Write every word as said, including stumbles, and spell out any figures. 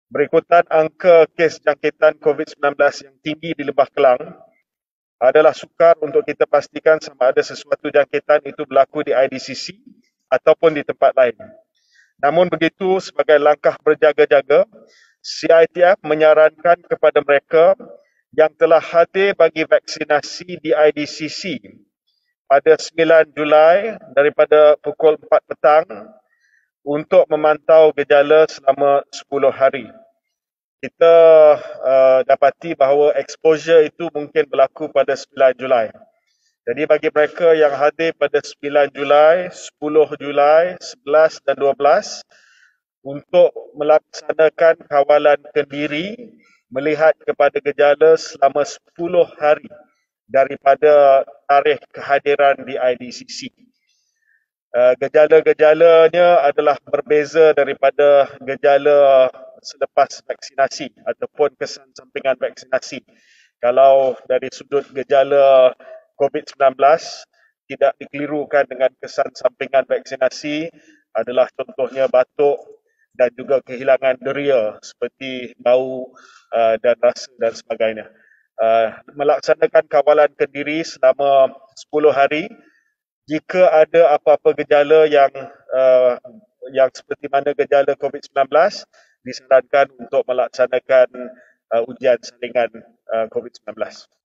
Berikutan angka kes jangkitan COVID sembilan belas yang tinggi di Lembah Kelang, adalah sukar untuk kita pastikan sama ada sesuatu jangkitan itu berlaku di I D C C ataupun di tempat lain. Namun begitu, sebagai langkah berjaga-jaga, C I T F menyarankan kepada mereka yang telah hadir bagi vaksinasi di I D C C pada sembilan Julai daripada pukul empat petang untuk memantau gejala selama sepuluh hari. Kita uh, dapati bahawa exposure itu mungkin berlaku pada sembilan Julai. Jadi bagi mereka yang hadir pada sembilan Julai, sepuluh Julai, sebelas dan dua belas untuk melaksanakan kawalan kendiri melihat kepada gejala selama sepuluh hari daripada tarikh kehadiran di I D C C. Uh, gejala-gejalanya adalah berbeza daripada gejala selepas vaksinasi ataupun kesan sampingan vaksinasi. Kalau dari sudut gejala COVID sembilan belas tidak dikelirukan dengan kesan sampingan vaksinasi adalah contohnya batuk dan juga kehilangan deria seperti bau uh, dan rasa dan sebagainya. Uh, melaksanakan kawalan kendiri selama sepuluh hari. Jika ada apa-apa gejala yang uh, yang seperti mana gejala COVID sembilan belas, disarankan untuk melaksanakan uh, ujian saringan uh, COVID sembilan belas.